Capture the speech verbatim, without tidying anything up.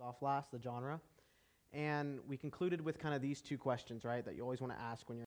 off last, the genre. And we concluded with kind of these two questions, right, that you always want to ask when you're